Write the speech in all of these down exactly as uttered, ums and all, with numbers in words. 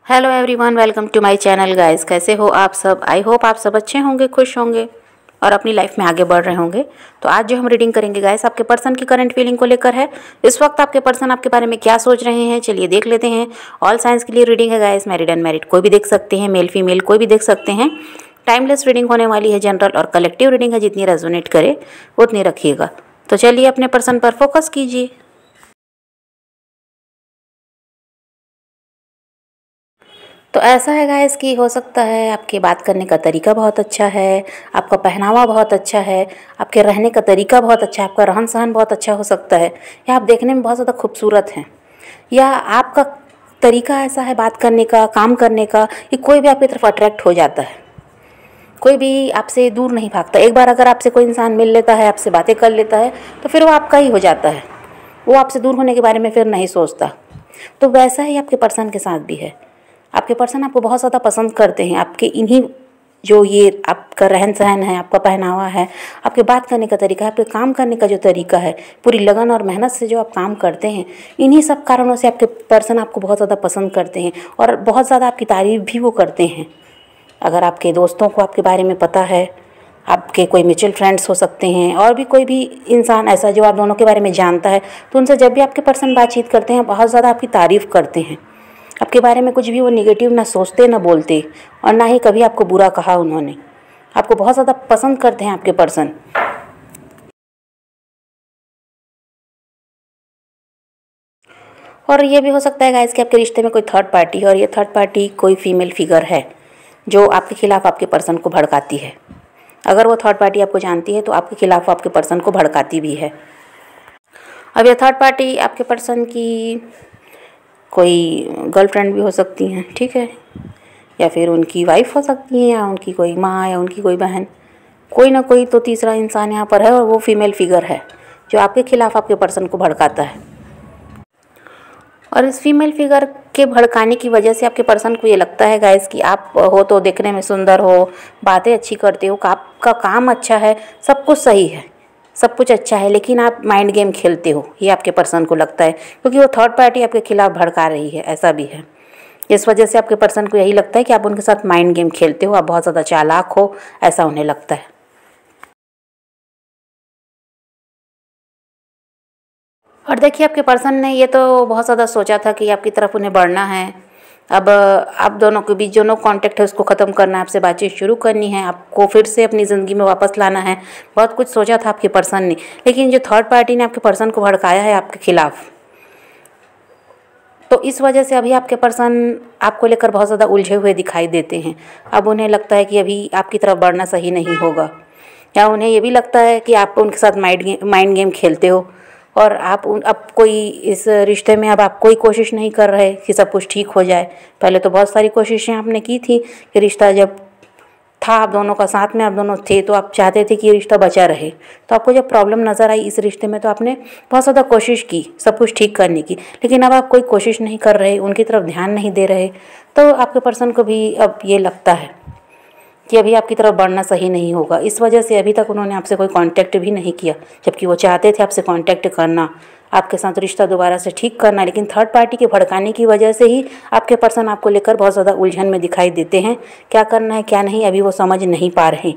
Hello everyone, welcome to my channel guys. कैसे हो आप सब? आई होप आप सब अच्छे होंगे, खुश होंगे और अपनी लाइफ में आगे बढ़ रहे होंगे। तो आज जो हम रीडिंग करेंगे गाइस, आपके पर्सन की करंट फीलिंग को लेकर है। इस वक्त आपके पर्सन आपके बारे में क्या सोच रहे हैं, चलिए देख लेते हैं। ऑल साइंस के लिए रीडिंग है गाइस, मैरिड अनमैरिड कोई भी देख सकते हैं, मेल फीमेल कोई भी देख सकते हैं। टाइमलेस रीडिंग होने वाली है, जनरल और कलेक्टिव रीडिंग है, जितनी रेजोनेट करे उतनी रखिएगा। तो चलिए अपने पर्सन पर फोकस कीजिए। तो ऐसा है गाइस कि हो सकता है आपके बात करने का तरीका बहुत अच्छा है, आपका पहनावा बहुत अच्छा है, आपके रहने का तरीका बहुत अच्छा है, आपका रहन सहन बहुत अच्छा हो सकता है, या आप देखने में बहुत ज़्यादा खूबसूरत हैं, या आपका तरीका ऐसा है बात करने का, काम करने का, कि कोई भी आपकी तरफ अट्रैक्ट हो जाता है। कोई भी आपसे दूर नहीं भागता। एक बार अगर आपसे कोई इंसान मिल लेता है, आपसे बातें कर लेता है, तो फिर वो आपका ही हो जाता है। वो आपसे दूर होने के बारे में फिर नहीं सोचता। तो वैसा ही आपके पर्सन के साथ भी है। आपके पर्सन आपको बहुत ज़्यादा पसंद करते हैं। आपके इन्हीं जो ये आपका रहन सहन है, आपका पहनावा है, आपके बात करने का तरीका है, आपके काम करने का जो तरीका है, पूरी लगन और मेहनत से जो आप काम करते हैं, इन्हीं सब कारणों से आपके पर्सन आपको बहुत ज़्यादा पसंद करते हैं और बहुत ज़्यादा आपकी तारीफ़ भी वो करते हैं। अगर आपके दोस्तों को आपके बारे में पता है, आपके कोई म्यूचुअल फ्रेंड्स हो सकते हैं और भी कोई भी इंसान ऐसा जो आप दोनों के बारे में जानता है, तो उनसे जब भी आपके पर्सन बातचीत करते हैं, बहुत ज़्यादा आपकी तारीफ़ करते हैं। आपके बारे में कुछ भी वो नेगेटिव ना सोचते ना बोलते, और ना ही कभी आपको बुरा कहा उन्होंने। आपको बहुत ज़्यादा पसंद करते हैं आपके पर्सन। और ये भी हो सकता है गाइस कि आपके रिश्ते में कोई थर्ड पार्टी है, और ये थर्ड पार्टी कोई फीमेल फिगर है जो आपके खिलाफ़ आपके पर्सन को भड़काती है। अगर वो थर्ड पार्टी आपको जानती है तो आपके खिलाफ़ आपके पर्सन को भड़काती भी है। अब ये थर्ड पार्टी आपके पर्सन की कोई गर्लफ्रेंड भी हो सकती हैं, ठीक है, या फिर उनकी वाइफ हो सकती है, या उनकी कोई माँ, या उनकी कोई बहन। कोई ना कोई तो तीसरा इंसान यहाँ पर है, और वो फीमेल फिगर है जो आपके खिलाफ़ आपके पर्सन को भड़काता है। और इस फीमेल फिगर के भड़काने की वजह से आपके पर्सन को ये लगता है गाइस कि आप हो तो देखने में सुंदर हो, बातें अच्छी करते हो, आपका काम अच्छा है, सब कुछ सही है, सब कुछ अच्छा है, लेकिन आप माइंड गेम खेलते हो, ये आपके पर्सन को लगता है, क्योंकि वो थर्ड पार्टी आपके खिलाफ़ भड़का रही है। ऐसा भी है। इस वजह से आपके पर्सन को यही लगता है कि आप उनके साथ माइंड गेम खेलते हो, आप बहुत ज़्यादा चालाक हो, ऐसा उन्हें लगता है। और देखिए, आपके पर्सन ने ये तो बहुत ज़्यादा सोचा था कि आपकी तरफ उन्हें बढ़ना है। अब आप दोनों के बीच जो नो कांटेक्ट है उसको ख़त्म करना है, आपसे बातचीत शुरू करनी है, आपको फिर से अपनी ज़िंदगी में वापस लाना है। बहुत कुछ सोचा था आपके पर्सन ने, लेकिन जो थर्ड पार्टी ने आपके पर्सन को भड़काया है आपके खिलाफ़, तो इस वजह से अभी आपके पर्सन आपको लेकर बहुत ज़्यादा उलझे हुए दिखाई देते हैं। अब उन्हें लगता है कि अभी आपकी तरफ बढ़ना सही नहीं होगा, या उन्हें ये भी लगता है कि आप उनके साथ माइंड गेम माइंड गेम खेलते हो, और आप उन अब कोई इस रिश्ते में अब आप कोई कोशिश नहीं कर रहे कि सब कुछ ठीक हो जाए। पहले तो बहुत सारी कोशिशें आपने की थी कि रिश्ता जब था, आप दोनों का साथ में आप दोनों थे, तो आप चाहते थे कि ये रिश्ता बचा रहे। तो आपको जब प्रॉब्लम नज़र आई इस रिश्ते में, तो आपने बहुत ज़्यादा कोशिश की सब कुछ ठीक करने की, लेकिन अब आप कोई कोशिश नहीं कर रहे, उनकी तरफ ध्यान नहीं दे रहे। तो आपके पर्सन को भी अब ये लगता है कि अभी आपकी तरफ बढ़ना सही नहीं होगा। इस वजह से अभी तक उन्होंने आपसे कोई कांटेक्ट भी नहीं किया, जबकि वो चाहते थे आपसे कांटेक्ट करना, आपके साथ रिश्ता दोबारा से ठीक करना, लेकिन थर्ड पार्टी के भड़काने की वजह से ही आपके पर्सन आपको लेकर बहुत ज़्यादा उलझन में दिखाई देते हैं। क्या करना है क्या नहीं, अभी वो समझ नहीं पा रहे।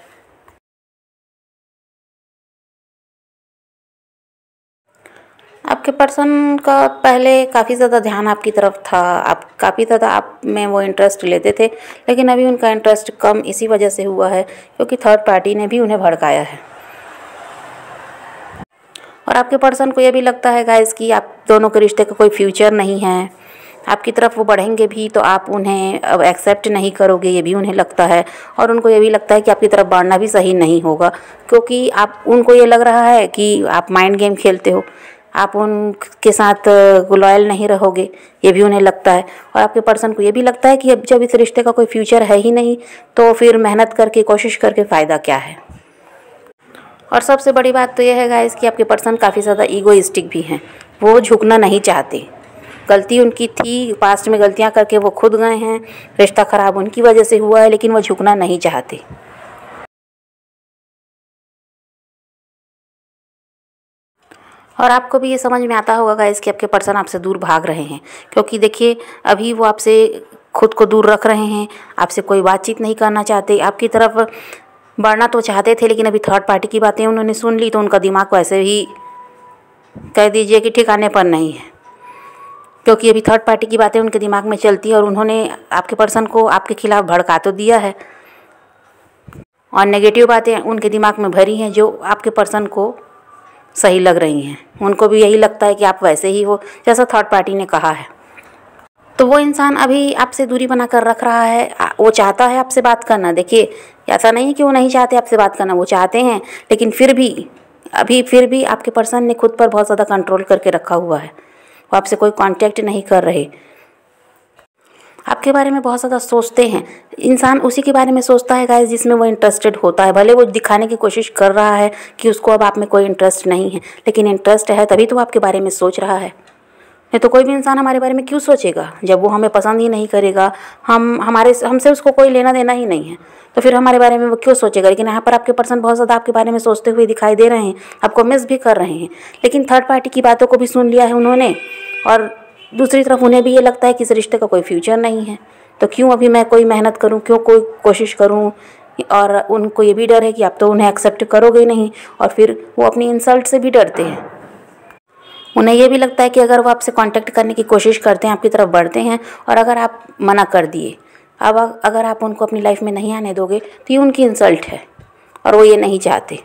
आपके पर्सन का पहले काफ़ी ज़्यादा ध्यान आपकी तरफ था, आप काफ़ी ज़्यादा आप में वो इंटरेस्ट लेते थे, लेकिन अभी उनका इंटरेस्ट कम इसी वजह से हुआ है क्योंकि थर्ड पार्टी ने भी उन्हें भड़काया है। और आपके पर्सन को ये भी लगता है गाइस कि आप दोनों के रिश्ते का कोई फ्यूचर नहीं है। आपकी तरफ वो बढ़ेंगे भी तो आप उन्हें अब एक्सेप्ट नहीं करोगे, ये भी उन्हें लगता है। और उनको ये भी लगता है कि आपकी तरफ बढ़ना भी सही नहीं होगा, क्योंकि आप उनको ये लग रहा है कि आप माइंड गेम खेलते हो, आप उनके साथ लॉयल नहीं रहोगे, ये भी उन्हें लगता है। और आपके पर्सन को ये भी लगता है कि अब जब इस रिश्ते का कोई फ्यूचर है ही नहीं, तो फिर मेहनत करके कोशिश करके फ़ायदा क्या है। और सबसे बड़ी बात तो यह है गाइस कि आपके पर्सन काफ़ी ज़्यादा ईगोइस्टिक भी हैं। वो झुकना नहीं चाहते। गलती उनकी थी, पास्ट में गलतियां करके वो खुद गए हैं, रिश्ता ख़राब उनकी वजह से हुआ है, लेकिन वो झुकना नहीं चाहते। और आपको भी ये समझ में आता होगा गाइस कि आपके पर्सन आपसे दूर भाग रहे हैं, क्योंकि देखिए अभी वो आपसे खुद को दूर रख रहे हैं, आपसे कोई बातचीत नहीं करना चाहते, आपकी तरफ बढ़ना तो चाहते थे लेकिन अभी थर्ड पार्टी की बातें उन्होंने सुन ली तो उनका दिमाग वैसे ही कह दीजिए कि ठिकाने पर नहीं है, क्योंकि अभी थर्ड पार्टी की बातें उनके दिमाग में चलती है और उन्होंने आपके पर्सन को आपके खिलाफ़ भड़का तो दिया है और नेगेटिव बातें उनके दिमाग में भरी हैं जो आपके पर्सन को सही लग रही हैं। उनको भी यही लगता है कि आप वैसे ही हो जैसा थर्ड पार्टी ने कहा है। तो वो इंसान अभी आपसे दूरी बना कर रख रहा है। वो चाहता है आपसे बात करना। देखिए, ऐसा नहीं है कि वो नहीं चाहते आपसे बात करना, वो चाहते हैं, लेकिन फिर भी अभी फिर भी आपके पर्सन ने खुद पर बहुत ज़्यादा कंट्रोल करके रखा हुआ है। वो आपसे कोई कांटेक्ट नहीं कर रहे, आपके बारे में बहुत ज़्यादा सोचते हैं। इंसान उसी के बारे में सोचता है गाइस जिसमें वो इंटरेस्टेड होता है। भले वो दिखाने की कोशिश कर रहा है कि उसको अब आप में कोई इंटरेस्ट नहीं है, लेकिन इंटरेस्ट है तभी तो आपके बारे में सोच रहा है। नहीं तो कोई भी इंसान हमारे बारे में क्यों सोचेगा जब वो हमें पसंद ही नहीं करेगा, हम हमारे हमसे उसको कोई लेना देना ही नहीं है, तो फिर हमारे बारे में वो क्यों सोचेगा। लेकिन यहाँ पर आपके पर्सन बहुत ज़्यादा आपके बारे में सोचते हुए दिखाई दे रहे हैं, आपको मिस भी कर रहे हैं, लेकिन थर्ड पार्टी की बातों को भी सुन लिया है उन्होंने और दूसरी तरफ उन्हें भी ये लगता है कि इस रिश्ते का कोई फ्यूचर नहीं है, तो क्यों अभी मैं कोई मेहनत करूँ, क्यों कोई कोशिश करूँ। और उनको ये भी डर है कि आप तो उन्हें एक्सेप्ट करोगे नहीं, और फिर वो अपनी इंसल्ट से भी डरते हैं। उन्हें ये भी लगता है कि अगर वो आपसे कांटेक्ट करने की कोशिश करते हैं, आपकी तरफ बढ़ते हैं, और अगर आप मना कर दिए, अब अगर आप उनको अपनी लाइफ में नहीं आने दोगे तो ये उनकी इंसल्ट है और वो ये नहीं चाहते।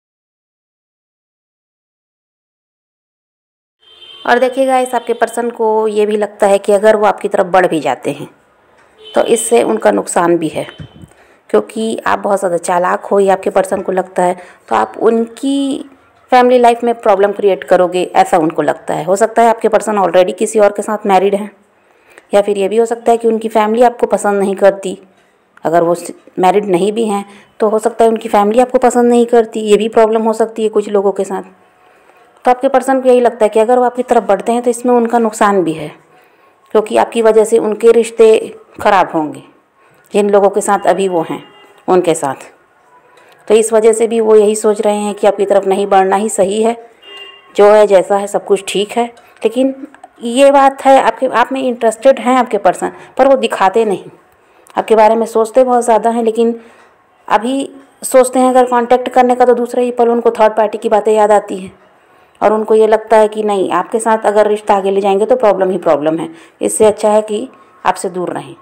और देखिएगा, इस आपके पर्सन को ये भी लगता है कि अगर वो आपकी तरफ बढ़ भी जाते हैं तो इससे उनका नुकसान भी है, क्योंकि आप बहुत ज़्यादा चालाक हो, ये आपके पर्सन को लगता है, तो आप उनकी फैमिली लाइफ में प्रॉब्लम क्रिएट करोगे, ऐसा उनको लगता है। हो सकता है आपके पर्सन ऑलरेडी किसी और के साथ मैरिड हैं, या फिर ये भी हो सकता है कि उनकी फैमिली आपको पसंद नहीं करती। अगर वो मैरिड नहीं भी हैं तो हो सकता है उनकी फैमिली आपको पसंद नहीं करती, ये भी प्रॉब्लम हो सकती है कुछ लोगों के साथ। तो आपके पर्सन को यही लगता है कि अगर वो आपकी तरफ बढ़ते हैं तो इसमें उनका नुकसान भी है, क्योंकि आपकी वजह से उनके रिश्ते ख़राब होंगे जिन लोगों के साथ अभी वो हैं उनके साथ। तो इस वजह से भी वो यही सोच रहे हैं कि आपकी तरफ नहीं बढ़ना ही सही है, जो है जैसा है सब कुछ ठीक है। लेकिन ये बात है, आपके आप में इंटरेस्टेड हैं आपके पर्सन, पर वो दिखाते नहीं। आपके बारे में सोचते बहुत ज़्यादा हैं, लेकिन अभी सोचते हैं अगर कांटेक्ट करने का तो दूसरे ही पल उनको थर्ड पार्टी की बातें याद आती हैं और उनको ये लगता है कि नहीं, आपके साथ अगर रिश्ता आगे ले जाएंगे तो प्रॉब्लम ही प्रॉब्लम है, इससे अच्छा है कि आपसे दूर रहें।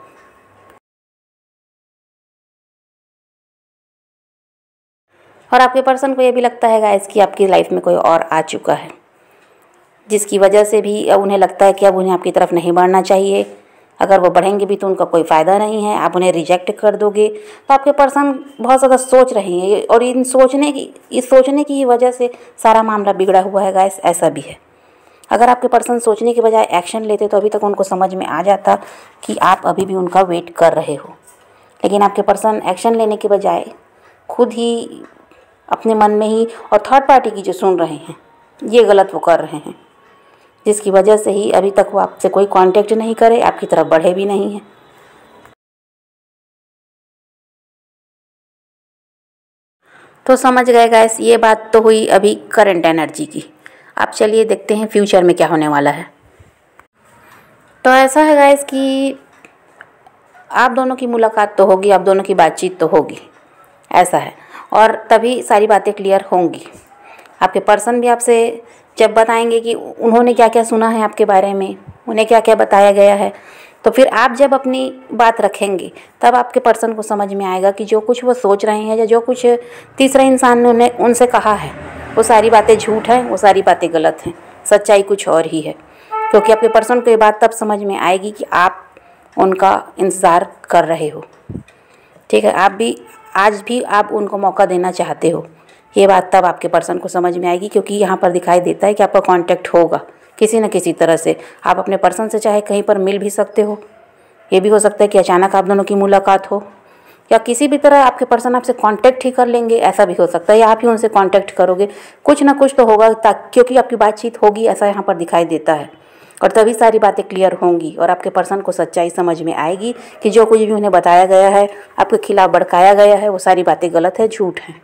और आपके पर्सन को ये भी लगता है गाइस कि आपकी लाइफ में कोई और आ चुका है, जिसकी वजह से भी अब उन्हें लगता है कि अब उन्हें आपकी तरफ नहीं बढ़ना चाहिए। अगर वो बढ़ेंगे भी तो उनका कोई फ़ायदा नहीं है, आप उन्हें रिजेक्ट कर दोगे। तो आपके पर्सन बहुत ज़्यादा सोच रहे हैं और इन सोचने की इस सोचने की वजह से सारा मामला बिगड़ा हुआ है गाइस, ऐसा भी है। अगर आपके पर्सन सोचने के बजाय एक्शन लेते तो अभी तक उनको समझ में आ जाता कि आप अभी भी उनका वेट कर रहे हो, लेकिन आपके पर्सन एक्शन लेने के बजाय खुद ही अपने मन में ही और थर्ड पार्टी की जो सुन रहे हैं ये गलत वो कर रहे हैं, जिसकी वजह से ही अभी तक वो आपसे कोई कांटेक्ट नहीं करे, आपकी तरफ बढ़े भी नहीं हैं। तो समझ गए गाइस, ये बात तो हुई अभी करंट एनर्जी की। आप चलिए देखते हैं फ्यूचर में क्या होने वाला है। तो ऐसा है गाइस कि आप दोनों की मुलाकात तो होगी, आप दोनों की बातचीत तो होगी, ऐसा है, और तभी सारी बातें क्लियर होंगी। आपके पर्सन भी आपसे जब बताएंगे कि उन्होंने क्या क्या सुना है आपके बारे में, उन्हें क्या क्या बताया गया है, तो फिर आप जब अपनी बात रखेंगे तब आपके पर्सन को समझ में आएगा कि जो कुछ वो सोच रहे हैं या जो कुछ तीसरे इंसान ने उन्हें उनसे कहा है वो सारी बातें झूठ हैं, वो सारी बातें गलत हैं, सच्चाई कुछ और ही है। क्योंकि आपके पर्सन को ये बात तब समझ में आएगी कि आप उनका इंतज़ार कर रहे हो, ठीक है, आप भी आज भी आप उनको मौका देना चाहते हो। ये बात तब आपके पर्सन को समझ में आएगी, क्योंकि यहाँ पर दिखाई देता है कि आपका कांटेक्ट होगा किसी न किसी तरह से। आप अपने पर्सन से चाहे कहीं पर मिल भी सकते हो, ये भी हो सकता है कि अचानक आप दोनों की मुलाकात हो, या किसी भी तरह आपके पर्सन आपसे कांटेक्ट ही कर लेंगे, ऐसा भी हो सकता है, या आप ही उनसे कांटेक्ट करोगे, कुछ ना कुछ तो होगा, क्योंकि आपकी बातचीत होगी, ऐसा यहाँ पर दिखाई देता है। और तभी सारी बातें क्लियर होंगी और आपके पर्सन को सच्चाई समझ में आएगी कि जो कुछ भी उन्हें बताया गया है, आपके खिलाफ भड़काया गया है, वो सारी बातें गलत है, झूठ हैं।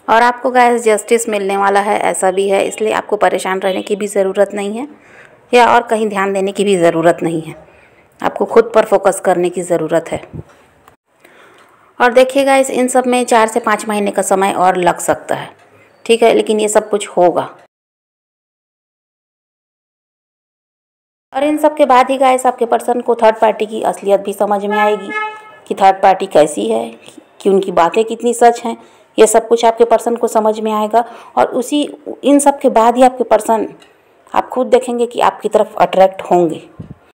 और आपको गाइस जस्टिस मिलने वाला है, ऐसा भी है। इसलिए आपको परेशान रहने की भी ज़रूरत नहीं है या और कहीं ध्यान देने की भी ज़रूरत नहीं है। आपको खुद पर फोकस करने की ज़रूरत है। और देखिए गाइस, इन सब में चार से पाँच महीने का समय और लग सकता है, ठीक है, लेकिन ये सब कुछ होगा। और इन सब के बाद ही गाइस आपके पर्सन को थर्ड पार्टी की असलियत भी समझ में आएगी कि थर्ड पार्टी कैसी है, कि उनकी बातें कितनी सच हैं। ये सब कुछ आपके पर्सन को समझ में आएगा और उसी इन सब के बाद ही आपके पर्सन, आप खुद देखेंगे कि आपकी तरफ अट्रैक्ट होंगे।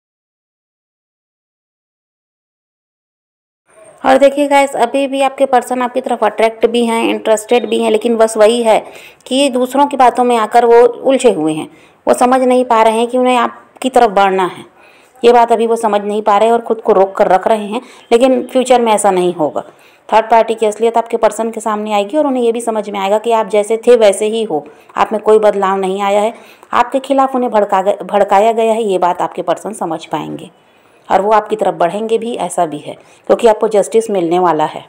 और देखिए गाइस, अभी भी आपके पर्सन आपकी तरफ अट्रैक्ट भी हैं, इंटरेस्टेड भी हैं, लेकिन बस वही है कि दूसरों की बातों में आकर वो उलझे हुए हैं। वो समझ नहीं पा रहे हैं कि उन्हें आपकी तरफ बढ़ना है। ये बात अभी वो समझ नहीं पा रहे और ख़ुद को रोक कर रख रहे हैं, लेकिन फ्यूचर में ऐसा नहीं होगा। थर्ड पार्टी की असलियत आपके पर्सन के सामने आएगी और उन्हें ये भी समझ में आएगा कि आप जैसे थे वैसे ही हो, आप में कोई बदलाव नहीं आया है। आपके खिलाफ उन्हें भड़का भड़काया गया है, ये बात आपके पर्सन समझ पाएंगे और वो आपकी तरफ बढ़ेंगे भी, ऐसा भी है, क्योंकि आपको जस्टिस मिलने वाला है।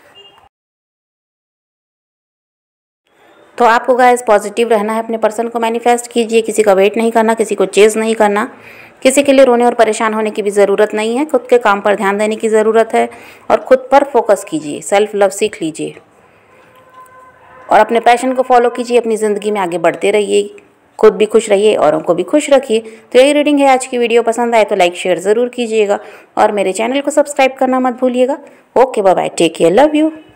तो आपको गाइस पॉजिटिव रहना है, अपने पर्सन को मैनिफेस्ट कीजिए, किसी का वेट नहीं करना, किसी को चेज़ नहीं करना, किसी के लिए रोने और परेशान होने की भी ज़रूरत नहीं है। खुद के काम पर ध्यान देने की ज़रूरत है और खुद पर फोकस कीजिए, सेल्फ लव सीख लीजिए और अपने पैशन को फॉलो कीजिए, अपनी ज़िंदगी में आगे बढ़ते रहिए, खुद भी खुश रहिए, औरों को भी खुश रखिए। तो यही रीडिंग है आज की। वीडियो पसंद आए तो लाइक शेयर ज़रूर कीजिएगा और मेरे चैनल को सब्सक्राइब करना मत भूलिएगा। Okay, bye bye, take care, love you.